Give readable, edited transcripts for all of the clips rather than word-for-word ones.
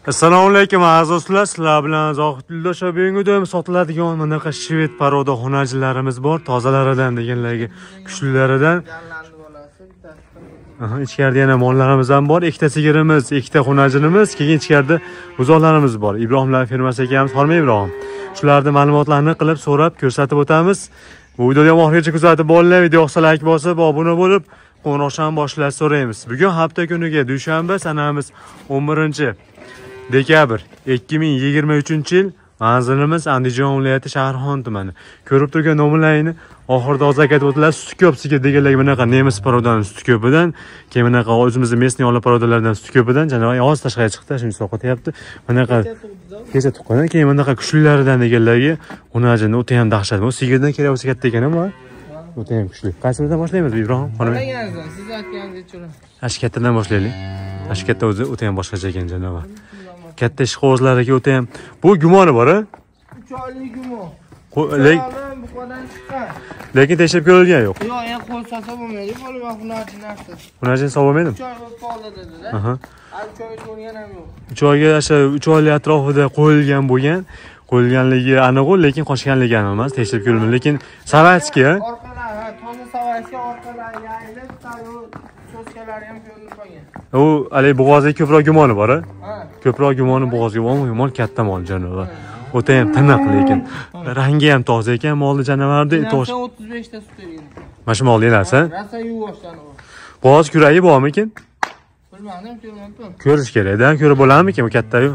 Assalomu alaykum aziz do'stlar, sizlar bilan Zohidullo Sho'bingda sotiladigan bunaqa shved paroda xonajilarimiz bor, tozalaridan deganlarga, kuchlilaridan. Ichkarida yana mollarimiz ham bor, ikkita sigirimiz, ikkita xonajinimiz, keyin ichkarida buzoqlarimiz bor. Ibrohimlar firmasi ekanmiz, Xormay Ibrohim. Shularning ma'lumotlarini qilib, so'rab, ko'rsatib o'tamiz. Bu videoni oxirigacha kuzatib bo'linglar, video yoqsa like bosib, obuna bo'lib, qo'ng'iroqdan boshlash so'raymiz. Bugun hafta kuniga dushanba, sanamiz 11 dekabr 2023-yil. Manzilimiz Andijon viloyati Shahrixon tumani. Ko'rib turgan nomlarini oxirida ozakatib o'tdilar. Suti ko'p sigir deganlarga bunaqa nemis parodadan suti ko'pidan, keyin bunaqa o'zimizning местный olib parodalardan suti ko'pidan, janob oz tashqariga chiqdi, shuni so'qityapti. Bunaqa kecha tuqqan, keyin bunaqa kuchlilaridan deganlarga unajini o'ta ham dahshat. Bu sigirdan kerak bo'lsa katta ekan-a? O'ta ham kuchli. Qaysidan boshlaymiz Ibrohim? Siz aytganingizdek cho'ra. Ashkatdan boshlaylik. Ashkatda o'zi o'ta ham boshqacha ekan janob. Katta ishqozlariga o'ta ham bu gumoni bor-a? 3 oylik gumon. Buqadan chiqqan. Lekin tekshirib ko'rilgan yo'q. Yo'q, endi qo'lsa bo'lmaydi, bo'lib xunajin narsa. Xunajin savomaydimi? 3 oy qoldi dedi-da. Aha. 3 oy ko'rgan ham yo'q. 3 oyga o'sha 3 oylik atrofida qo'yilgan bo'lgan, qo'yilganligi aniq, lekin qochganligi aniq emas, tekshirib ko'rilmagan. Lekin Savatski, orqalari, toza Savatski orqalari yayilib, so'skalari ham ko'rinib qolgan. u hali bo'g'ozga ko'proq gumoni bor-a? Ha. Ko'proq gumoni bo'g'ozga bor, mol katta mol janob. O'ta ham tiniq, lekin rangi ham toza ekan, molni janavarda 35 ta sut bergan. Mana shu molni narsa. Rasa yuvoshdan u. Bo'g'oz kuragi bormikin? Bilmadim, ko'rmadim. Ko'rish kerak-da, ko'rib bo'larmikin bu katta-yu?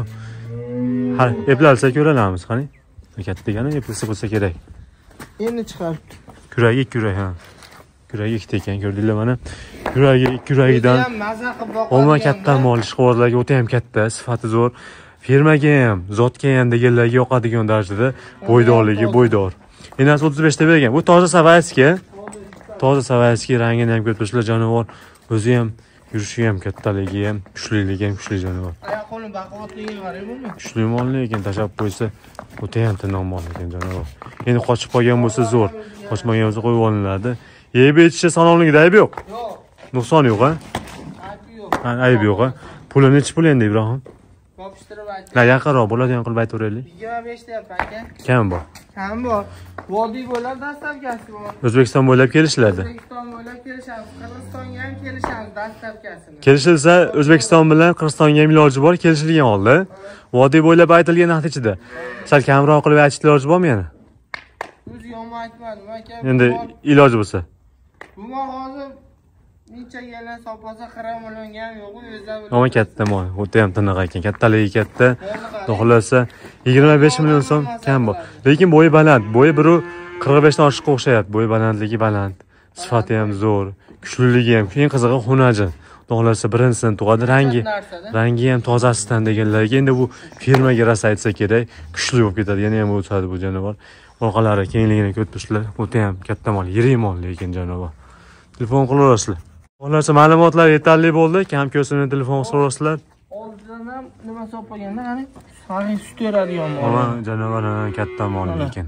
Ha, eplalsa ko'ramiz, qani. Katta degani eplasa bo'lsa kerak. Endi chiqaribdi. Kuragi ikki kurak, ha. Kuragi ikkita ekan, ko'rdinglar mana. Kuragi ikki kuragidan maza qilib boqadi. Olma katta mol, ishqibozlarga o'ta ham katta, sifati zo'r. Firmaga ham, zotga ham deganlarga yoqadigan darajada bo'ydorligi bo'ydor. Enasi 35 ta bergan. Bu toza Savatski. Toza Savatski rangini ham ko'ribsizlar, jonivor. O'zi ham yurishi ham kattaligi ham, kuchliligi ham kuchli jonivor. Oyoq qo'li baquvvatligi qarang buni. Kuchli mol lekin tashab qo'ysa o'ta ham tiniq mol ekan jonivor. Endi qochib qolgan bo'lsa zo'r. Qochmagan bo'lsa qo'yib olinadi. Yeb ichishi sog'lomligida ayb yo'q. Yo'q. Nuqson yo'q-a? Aybi yo'q. Ha, ayb yo'q-a. Puli nechi pul endi Ibrohim? Yopishtirib ayting. Na yaqinroq bo'ladigan qilib aytaveraylik. 25 deyapti aka. Kam bor? Kam bor. Vodiy bo'ylab dastlabkasi bor. O'zbekiston bo'ylab kelishiladi. O'zbekiston bo'ylab kelishamiz. Qirg'izistonga ham kelishamiz dastlabkasini. Kelishilsa O'zbekiston bilan Qirg'izistonga ham iloji bor, kelishilgan holda. Vodiy bo'ylab aytilgan narx ichida. Sal kamroq qilib aytishga iloji bormi yana? O'zi yomon aytmadim aka. Endi iloji bo'lsa. Bu mol hozir necha yildan sopasa 40 millionga ham yo'q, o'zlari bilan. Nima katta mol, o'ta ham tiniq ekan, kattaligi katta. Xohlasa 25 million so'm kam bor. Lekin bo'yi baland, bo'yi biri 45 dan oshiqqa o'xshayapti. Bo'yi balandligi baland, sifati ham zo'r, kuchliligi ham, eng qizig'i xunajin. Xohlasa birinchisini tug'adi, rangi ham tozasidan deganlarga endi bu firmaga rosa aytsa kerak, kuchli bo'lib ketadi, yana ham o'tadi bu jonivor. Orqalari kengligini ko'ribsizlar, o'ta ham katta mol, yirik mol lekin jonivor. Telefon qilaverasizlar. Xohlasa ma'lumotlar yetarli bo'ldi, kam ko'rsini telefon qilaverasizlar. Oldidan ham nima solib qo'yganda, qani? Saxiy sut beradigan mol. Mana jonivor katta mol lekin.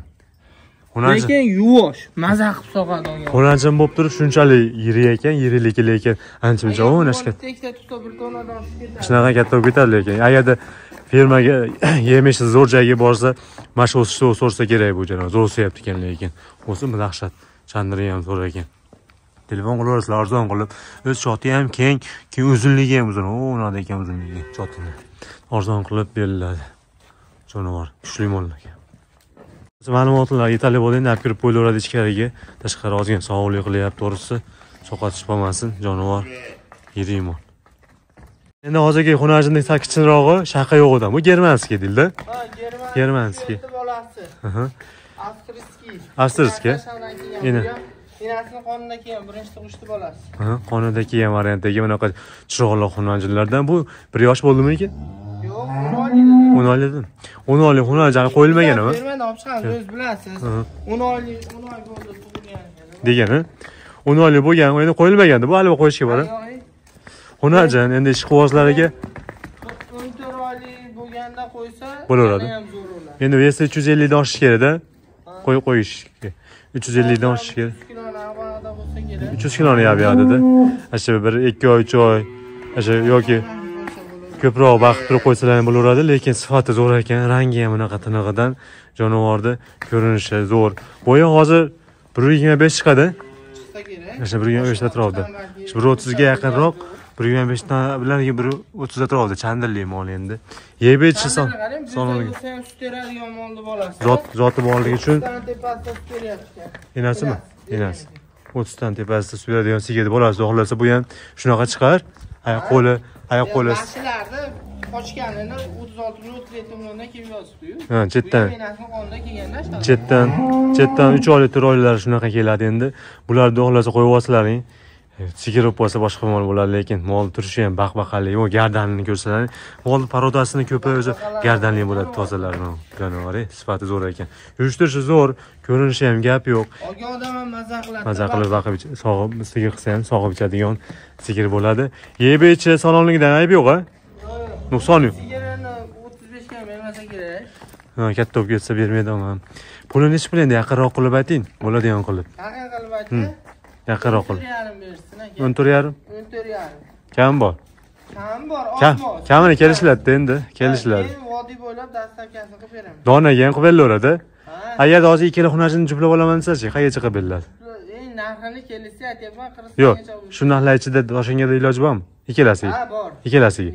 Lekin yuvosh, maza qilib so'qadigan. Xonajin bo'lib turib shunchalik yirik ekan, yiriligi lekin ancha-muncha o'ynashga. Ikkita tutib bir tonadan tushib ketadi. Shunaqa katta bo'lib ketadi lekin. Agarda firmaga yemishi zo'r joyga borsa, mana shu so'rsa kerak bu jonivor. Zo'r o'syapti ekan lekin. O'zi dahshat. Chandiri ham zo'r ekan. Telefon qilaverasizlar, arzon qilib. O'z shoti ham keng, keyin uzunligi ham uzun. O'nada ekan uzunligi shotini. Arzon qilib beriladi. Jonivor, kuchli mol ekan. Ma'lumotlar yetarli bo'ldi, endi olib kirib qo'yilaveradi ichkariga. Tashqari ozgina sovuqlik qilyapti, to'g'risi. Soqatish bo'lmasin, jonivor yirik mol. Endi hozirgi xunajinning kichikrog'i shaqa yo'g'idan. Bu germanskiy deydi-da. Ha, germanskiy. Bolasi. Aha. Avstriyskiy. Avstriyskiy. Enasini qonida kelgan birinchi tug'ishli bolasi. Ha, qonida kelgan variantdagi bunaqa chiroqli xunajinlardan bu 1 yosh bo'ldimi-ki? Yo'q, 10 oylik. 10 oylik xunajin qo'yilmaganmi? Bermadi, olib chiqamiz, o'z bilasiz. 10 oy bo'ldi tug'ilgan. Degani 10 oylik bo'lgan, endi qo'yilmagandi. Bu hali qo'yishga bor. Xunajin endi ishqibozlariga 14 oylik bo'lganda qo'ysa, bo'laveradi. ham zo'r bo'ladi. Endi esa 350 dan oshish kerak-da. Qo'yishga. 350 dan oshish kerak. 300 kiloni yab yodida. Asha bir 2 oy, 3 oy. Asha yoki ko'proq vaqt turib qo'ysalar ham bo'laveradi, lekin sifati zo'r ekan, rangi ham bunaqa tinig'idan jonivorni ko'rinishi zo'r. Bo'yi hozir 1.25 chiqadi. Chiqsa kerak. Mana 1.25 atrofida. 1.30 ga yaqinroq, 1.25 dan bilan 1.30 atrofida chandilli mol endi. Yeb ichishi sog'lomligi. Sut beradigan molni bolasi. Zoti borligi uchun tepasida sut beryapti. enasimi? Enas. 30 dan tepasida sut beradigan sigir bolasi xohlasa bu ham shunaqa chiqar. Oyoq qo'li Mashilarni qochganini 36 milliondan kelib yozibdi-yu. Ha, chetdan. Menasini qonda kelganda Chetdan 3 oylik 4 oyliklar shunaqa keladi endi. Bularni xohlasa qo'yib olsalaring, sigir bo'lsa boshqa mol bo'ladi, lekin mol turishi ham baqbaqali, yo gardanini ko'rsalaring, mol parodasini ko'pi o'zi gardanli bo'ladi, tozalarni. Jonivor, sifati zo'r ekan. Yurishtirishi zo'r, ko'rinishi ham gap yo'q. olgan odam ham maza qiladi. Maza qilib baqib sog'ib sigir qilsa ham sog'ib ichadigan sigir bo'ladi. Yeb ichi sog'lomligidan ayb yo'q-a? Nuqson yo'q. Sigirini 35 ga bermasa kerak. Ha, katta bo'lib ketsa bermaydi ham. Pulini nech pul endi yaqinroq qilib ayting, bo'ladigan qilib. Qanaqa qilib aytdi? Yaqinroq qilib. 14,5 bersin aka. 14,5. 14,5. Kam bor. Kam bor, oz. Kamini kelishiladi endi, kelishiladi. Men vodiy bo'ylab dastavkasini qilib beraman. Donaga ham qilib beraveradi. Agar hozir ikkala xunajini juplab olaman desachi, qayerga chiqib beriladi? Narxini kelishsa aytyapman, 40 Yo'q, shu narxlar ichida doshingada iloji bormi? Ikkalasiga. Ha, bor. Ikkalasiga.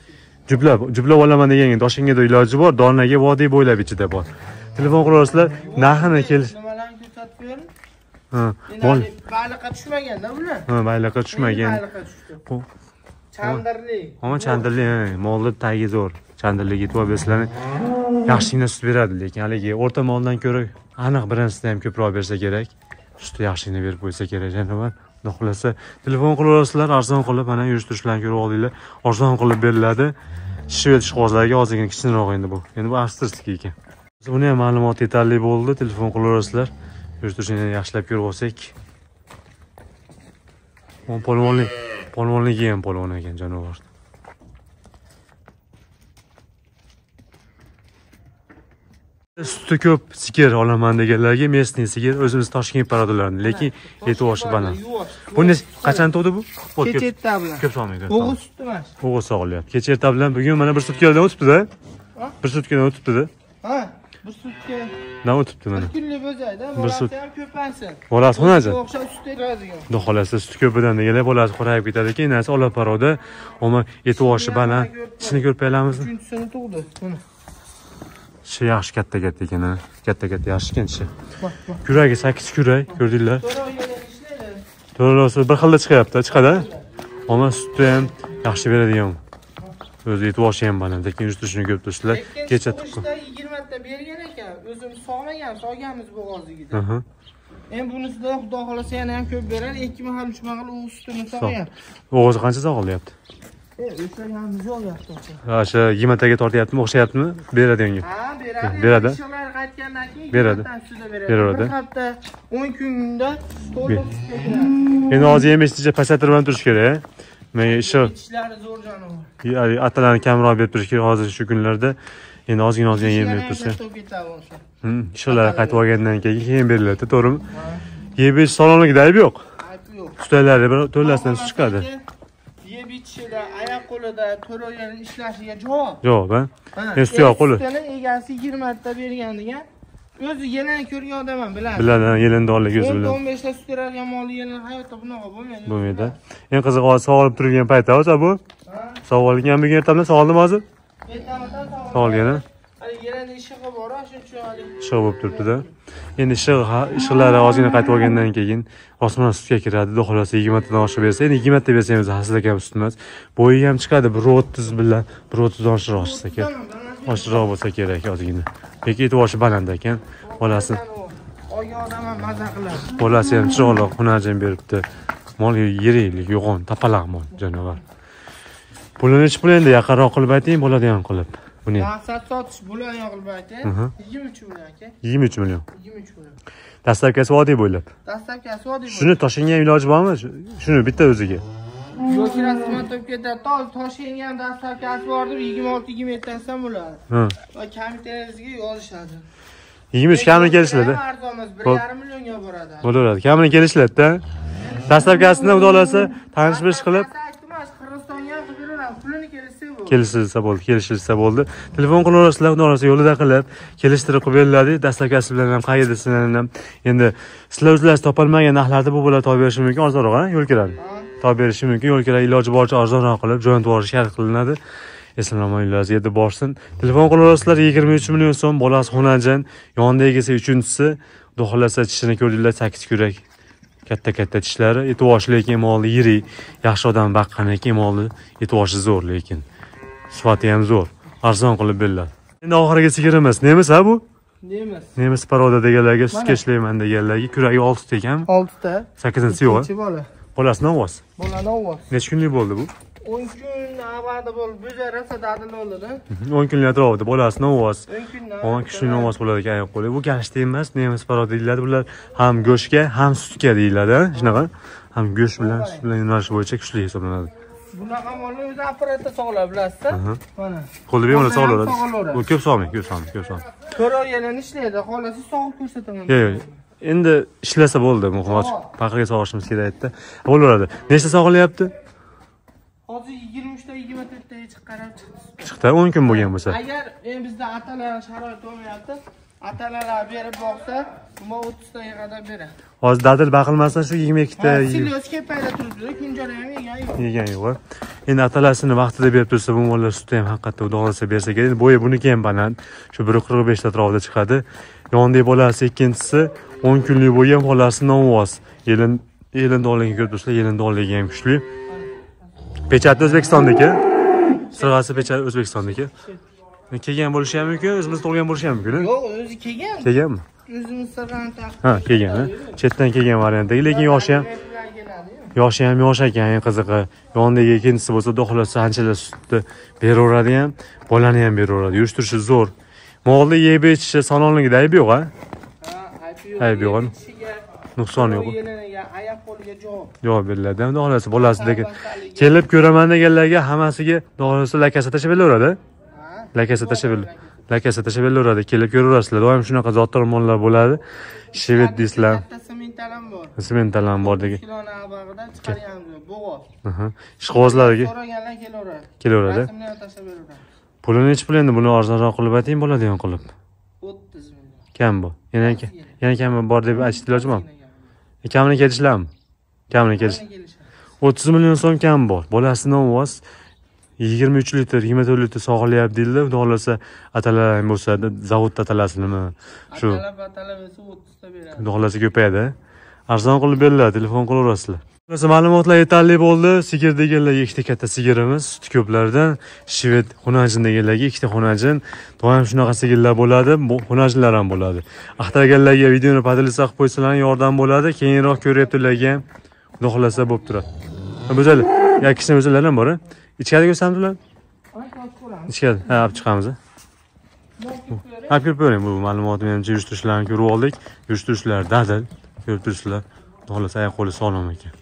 Juplab olaman deganga doshingada iloji bor, donaga vodiy bo'ylab ichida bor. Telefon qilasizlar, narxini kelish. Nimalarni ko'rsatib bering. Ha, mol. Baliqqa tushmaganda bular. Ha, baylaqa tushmagan. Baliqqa tushdi. Chandirli. Ama chandirli, molni tagi zo'r. Chandirliga e'tibor bersizlar, yaxshigina sut beradi, lekin haligi o'rta moldan ko'ra aniq birinchisida ham ko'proq bersa kerak. Sutni yaxshigina berib qo'ysa kerak, janob. Xohlasa telefon qilasizlar, arzon qilib mana yurishtirishlarni ko'rib oldinglar. Arzon qilib beriladi. Shishib ishqozlarga ozgina kichikroq endi bu. Endi bu avstriyskiy ekan. Buni ham ma'lumot yetarli bo'ldi. Telefon qilasizlar. Yurishtirishni yaxshilab ko'rib olsak. Polvonligi ham polvon ekan jonivor. Suti ko'p sigir olaman deganlarga местный sigir o'zimiz Toshkent parodalarini, lekin eti oshi baland. Buni qachon tug'di bu? Kecha erta bilan. Ko'p sog'maydi. O'g'il suti emas. O'g'il sog'ilyapti. Kecha erta bilan bugun mana bir sutkadan o'tibdi-da. Bir sutkadan o'tibdi-da. Ha, bir sutga. Na o'tibdi mana. Bir kunlik bo'zayda, bolasi ham ko'pansin. Bolasi xonaji. O'xshab sut beradigan. Xudo xolasa sut ko'pidan deganlar bolasi qorayib ketadi ekan, enasi ola paroda, ammo eti oshi baland. Shuni ko'rib qo'yamizmi? Uchinchisini tug'di. Buni. Shi yaxshi katta ekan, katta yaxshi ekan shi. Kuragi 8 kurak, ko'rdinglar? To'g'risi bir xilda chiqadi. Ammo sutni ham yaxshi beradigan. O'zi eti oshi ham baland, lekin yurishtirishni ko'p turishlar. Kecha tuqqan. 20 ta bergan ekan, o'zimiz sog'ganmiz bo'g'ozligida. Endi bunisida xudo xolasa yana ham ko'p beradi, 2 mahal 3 mahal u sutini sog'yapti. O'g'zi qancha sog'ilyapti? O'shaganimiz yo'qyapti. O'sha 20 taga tortyaptimi, o'xshayaptimi? Beradiyanga. Ha, beradi. Beradi. Ishlar qaytgandan keyin Beradi. Bir hafta 10 kunda to'liq sutga Endi hozir yem ichishga pasaytirib turish kerak. Men ishlari zo'r jonivor. Atalarni kamroq berib turish kerak hozir shu kunlarda. Endi ozgina yem berib tursa. Ishlar qaytib olgandan keyin beriladi, to'g'rimi? Yeb ichish sog'lomligida ayb yo'q. Ayb yo'q. Sutlarlari to'lasidan chiqadi. Yeb ichishida, oyoq qo'lida, to'rayani ishlashiga javob. Javob, ha? Suyak qo'li. Sutini egasi 20 ta bergan degan. O'zi yelan ko'rgan odam ham biladi. Biladi, yelindorlik o'zi biladi. 15 ta sut beradigan molni yelan hayotda bunaqa bo'lmaydi. Bo'lmaydi. Eng qizig'i hozir sog'ilib turgan paytda o'zi bu. Sog'ilgan bugun ertadan sog'ildimi hozir? Ertadan sog'ilgan. Hali yelanning ishig'i bor, shuning uchun hali ishig' bo'lib turibdi-da. Endi ishqilari ozgina qaytib olgandan keyin osmon sutga kiradi. Xudo xolasa 20 tadan oshib bersa, endi 20 ta bersangiz haslakam sut emas. Bo'yi ham chiqadi 1.30 bilan 1.30 dan oshiqroq chiqsa kerak. Oshiqroq bo'lsa kerak ozgina. Lekin eti boshi baland ekan. Bolasi olgan odam ham maza qiladi. Bolasi ham chiroqliq xunajin beribdi. Mol yirik, yo'g'on, tapalaq mol jonivor. Pulini pul endi yaqinroq qilib ayting, bo'ladigan qilib. Buni maqsad sotish bo'ladigan qilib ayting. 23 million aka. 23 million. 23 million. Dastavkasi vodiy bo'ylab. Dastavkasi vodiy bo'ylab. Shuni Toshkentga ham iloji bormi? Shuni bitta o'ziga. Yo'q, rasman topib ketadi. Toshkentga ham dastavkasi bor deb 26-27 tasam bo'ladi. Ha. Va kompyuteringizga yozishadi. 23 kamini kelishadi. 1,5 millionga boradi. Bo'laveradi. Kamini kelishadi-da. Dastavkasini xudo xolasa tanish bilish qilib Qirg'izistonga ham qilib beradi. Pulini kelishsa bu. kelishilsa bo'ldi. Telefon qilaverasizlar, xudo xolasa yo'lida qilib, kelishtirib qo'yib beriladi. Dastlabki bilan ham qayerdasidan ham endi sizlar o'zlaringiz topolmagan narxlarda bu bola to'g'ri berishi mumkin, arzonroq, yo'l kiradi. To'g'ri berishi mumkin, yo'l kiradi, iloji boricha arzonroq qilib jo'natib yuborish shart qilinadi. Eslama uylaringiz yetib borsin. Telefon qilaverasizlar 23 million so'm, bolasi xonajin, yonida egasi uchinchisi, xudo xolasa tishini ko'rdinglar, 8 kurak. Katta tishlari, e'tiboshi lekin molli yirik, yaxshi odam baqqan ekan, molli e'tiboshi zo'r lekin. Sifati ham zo'r. Arzon qilib beriladi. Endi oxiriga sigirimiz. Nemis ha bu? Nemis. Nemis paroda deganlarga sutga ishlayman deganlarga kuragi 6 ta ekanmi? 6 ta. 8-chi yo'q. bola. Bolasi novoz. Bola novoz. Necha kunlik bo'ldi bu? 10 kun avvalda bo'ldi. Bo'jarasa dadil oldi. 10 kunlik atrofida bolasi novoz. 10 kundan. 10 kishini novoz bo'ladi ekan oyoq qo'li. Bu galishta emas, nemis paroda deyiladi. Bular ham go'shtga, ham sutga deyiladi, shunaqa. Ham go'sht bilan sut bilan yo'nalish bo'yicha kuchli hisoblanadi. Bunaqa molni o'zi apparatda sog'lab bilasiz-da? Mana. Qo'lda bemalol sog'ladi. Bu ko'p sog'mang. 4 oy yana ishlaydi. Xolasi sog'ib ko'rsataman. Yo'q. Endi ishlasa bo'ldi, muhim. Paqirga sog'ishimiz kerak edi. Bo'laveradi. Nechta sog'ilyapti? Hozir 23 ta 24 ta chiqarib chiqdi. Chiqdi, 10 kun bo'lgan bo'lsa. Agar bizda atalar sharoit bo'lmayapti, atalar berib boqsa, bu 30 ta qadar beradi. Hozir dadil baqilmasdan shu 22 ta. Silyos kepayda turibdi, kunjara ham yegan yo'q. Endi atalasini vaqtida berib tursa, bu mollar sutni ham haqiqatda xudo xolasa bersa kerak. Bo'yi buniki ham baland. Shu 1.45 ta atrofida chiqadi. Yonidagi bolasi ikkinchisi 10 kunlik bo'lgan, bolasi novoz. Yelin donligi ko'rib tursa, yelin donligi ham kuchli. Pechati O'zbekistonniki. Sirg'asi pechati O'zbekistonniki. Kelgan bo'lishi ham mumkin, o'zimiz tug'ilgan bo'lishi ham mumkin. Yo'q, o'zi kelgan. Kelganmi? O'zimiz sirg'ani taqib. Ha, kelgan, chetdan kelgan variantdagi, lekin yoshi ham yosh ekan, qizig'i. Yonidagi ikkinchisi bo'lsa, xudo xolasa anchalar sutni beraveradi ham, bolani ham beraveradi. Yurish turishi zo'r. Molni yeb ichishi salonligida ayb yo'q, ha? Ayb yo'q. Nuqson yo'q. Oyoq qo'liga javob beriladi. Xudo xolasa bolasidagi kelib ko'raman deganlarga hammasiga xudo xolasa lakasa tashlab beraveradi. Lakasa tashlab beraveradi. Kelib ko'raverasizlar. Doim shunaqa zotlar mollar bo'ladi. Shevet deysizlar. Semental ham bor degan. Kiloni abag'idan chiqarganmiz, bo'g'oz. Ishqibozlarga so'raganlar kelaveradi. Rasmni ham tashlab beraveradi. Puli nechi pul endi? Buni arzonroq qilib ayting, bo'ladigan qilib. 30 million. Kam bu. Yana kam bor deb aytishdi ilojimi? Kamini kelishlarmi? Kamini kelish. 30 million so'm kam bor. Bolasi novoz 23 litr, 24 litr sog'ilyapti deydilar. Xudo xolasa atalar ham bo'lsa, zavodda atalasimi? Shu. Atalar bo'lsa 30 ta beradi. Xudo xolasa ko'payadi. Arzon qilib beriladi, telefon qilaverasizlar. Ma'lumotlar yetarli bo'ldi. Sigir deganlarga ikkita katta sigirimiz, sut ko'plardan, Shved xonajin deganlarga ikkita xonajin. Doim shunaqa sigirlar bo'ladi, xonajinlar ham bo'ladi. Axtarganlarga videoni podelitsiya qilib qo'ysalar yordam bo'ladi. Keyinroq ko'ryaptilarga ham xudo xolasa bo'lib turadi. Bo'zali, yakishni o'zlari ham bor. Ichkariga ko'rsamdilar? Ichkari, ha, olib chiqamiz. Olib kirib ko'ring, bu ma'lumotni menimcha yurishtirishlarni ko'rib oldik. Yurishtirishlar dadil, ko'rib turibsizlar. Xudo xolasa oyoq qo'li sog'lom ekan.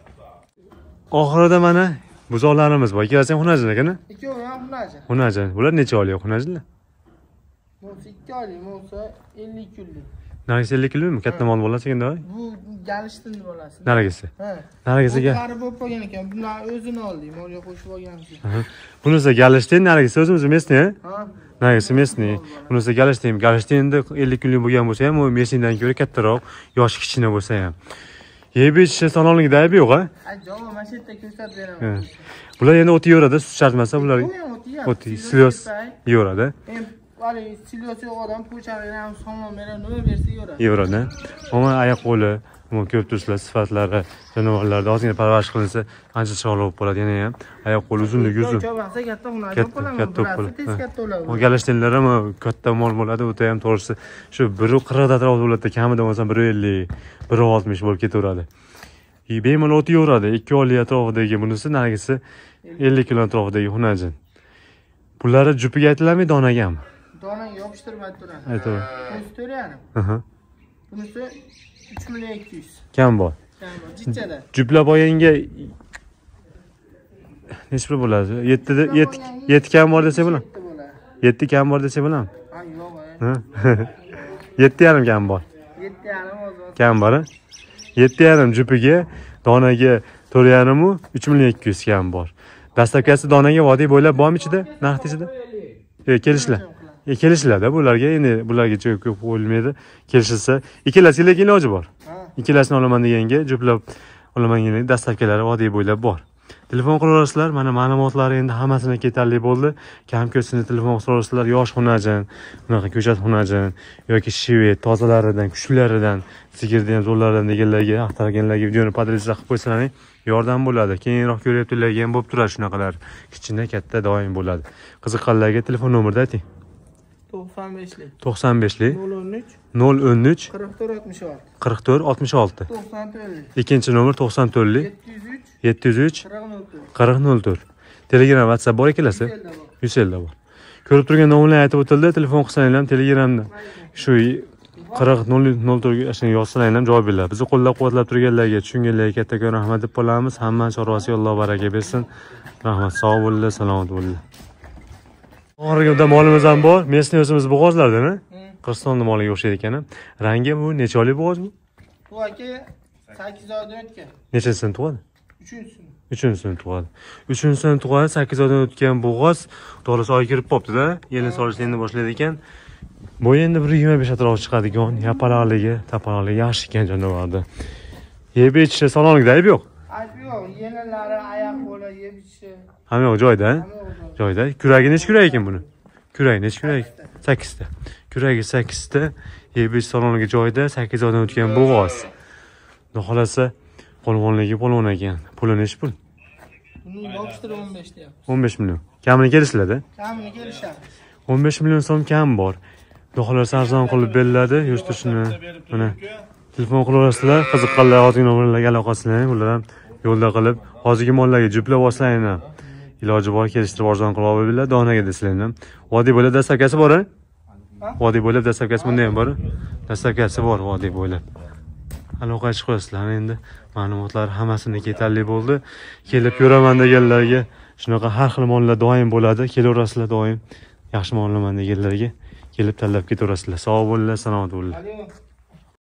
Oxirida mana buzoqlarimiz bor. Ikkalasi ham xonajin ekan-a? Ikkovi ham xonajin. Xonajin. Bular necha oylik xonajinlar? Bo'lsa 2 oylik, bo'lsa 50 kunlik. Nargisi 50 kunlikmi? Katta mol bo'lasa ekan-da. Bu galishtin bolasi. Nargisi. Ha. Nargisiga. Qarib bo'lib qolgan ekan. Bular o'zini oldik, molga qo'shib olganmiz. Bunisi galishtin, nargisi o'zimiz местный, ha? Nargisi местный. Bunisi galishtin. Galishtinda 50 kunlik bo'lgan bo'lsa ham, u местныйdan ko'ra kattaroq, yoshi kichkina bo'lsa ham. Yeb ichishi salonligida ayb yo'q, ha? Javob mana shu yerda ko'rsatib beraman. Bular endi o'ti yoradi, sut chartmasa bular. O'ti, silyos yoradi. Vali silyos yo'q odam po'chag'iga ham salom beradi, nima bersa yoradi. Yoradi. Ammo oyoq qo'li, bu ko'p turslar sifatlari, jonivorlarda ozgina parvarish qilinsa, ancha chiroyli bo'lib qoladi. Yana ham oyoq qo'li uzunligi uzun. Katta xonajin bo'ladi. Katta bo'ladi. Bu galishtinlar ham katta mol bo'ladi, o'ta ham to'g'risi shu 1.40 atrofida bo'ladi, kamida bo'lsa 1.50, 1.60 bo'lib ketaveradi. Bemalol o'ti yoradi. 2 oylik atrofidagi bunisi, nargisi 50 kg atrofidagi xonajin. Pullari jupiga aytiladimi, donagami? Donaga yopishtirib aytaman. Aytaman. Bunisi 4.5. Bunisi 3 million 200. Kam bor. Jichchada. Juplab olganga necha pul bo'ladi? 7 kam bor desa bo'ladimi? 7 kam bor desa bo'ladimi? Ha, yo'q. 7,5 kam bor. 7,5 o'zi. Kam bor. 7,5 jupiga, donaga 4,5 u 3 million 200 kam bor. Dastlabkasi donaga vodiy bo'ylab bormi ichida? Narx ichida? Kelishlar. Kelishlarda bularga endi bularga joy ko'p bo'lmaydi. Kelishilsa, ikkalasiga lekin iloji bor. Ikkalasini olaman deganga juplab olaman deganga dastlabkilari vodiy bo'ylab bor. Telefon qilaverasizlar, mana ma'lumotlari endi hammasini yetarli bo'ldi. Kam-ko'psini telefon qilaverasizlar, yosh xonajin, bunaqa ko'chat xonajin yoki shvet tozalaridan, kuchlilaridan, sigirda ham zo'rlaridan deganlarga, axtarganlarga videoni podrezda qilib qo'ysalaring, yordam bo'ladi. Keyinroq ko'ryaptilarga ham bo'lib turadi shunaqilar. Kichkina, katta doim bo'ladi. Qiziqqanlarga telefon nomerni ayting. 95lik 95lik 013 013 44 66 44 66. 94lik. Ikkinchi nomer 94lik 703 703 40 04. 40 04. Telegram, WhatsApp bor ikkalasi? Yuselda bor. Ko'rib turgan nomerlar aytib o'tildi. Telefon qilsangiz ham Telegramda shu 40 04 ga ashuni yozsangiz ham javob beradi. Bizni qo'llab-quvvatlab turganlarga, tushunganlarga kattakon rahmat deb qolamiz. Hamma chorvasiga Alloh baraka bersin. Rahmat, sog' bo'linglar, salomat bo'linglar. Oxirgida molimiz ham bor. Mesni o'zimiz bo'g'ozlardan, Qirg'izistonning moliga o'xshaydi ekan. Rangi bu necha oylik bo'g'oz bu? Bu aka 8 oydan o'tgan. Nechasini tug'adi? 3-sini. 3-sini tug'adi. 3-sini tug'adi, 8 oydan o'tgan bo'g'oz. To'g'risi oy kirib qopti-da. Yelin solishni endi boshlaydi ekan. Bu endi 1.25 atrof chiqadigan, yapaloqligi, tapaloqligi yaxshi ekan jonivorda. Yeb ichishi sog'lomlikda ayb yo'q. Ayb yo'q, yelinlari, oyoq qo'li yeb ichishi. Hamma yo'q joyda, joyda. Kuragi necha kurak ekan buni? Kuragi necha kurak? 8 ta. Kuragi 8 ta, yeb ichish sog'lomligi joyida, 8 oydan o'tgan bo'g'oz. Xudo xolasa polvonligi polvon ekan. Puli necha pul? Buning bokshtiri 15 deyapmiz. 15 million. Kamini kelishiladi? Kamini kelishadi. 15 million so'm kam bor. Xudo xolasa arzon qilib beriladi. Yurtishini mana telefon qilaverasizlar. Qiziqqanlar hozirgi nomerlarga aloqa qilsanglar, ular ham yo'lda qilib, hozirgi mollarga juplab olsanglar ham iloji bor kelishtirib arzon qilib olib beradilar. Donaga desanglar ham. Vodiy bo'ylab dastlabkasi bor-a? Vodiy bo'ylab dastlabkasi bunda ham bor. Dastlabkasi bor vodiy bo'ylab. Aloqa chiqib qo'yasizlar endi. Ma'lumotlar hammasini yetarli bo'ldi. Kelib ko'raman deganlarga shunaqa har xil mollar doim bo'ladi. Kelaverasizlar doim. Yaxshi mollaman deganlarga kelib tanlab ketaverasizlar. Sog' bo'linglar, salomat bo'linglar.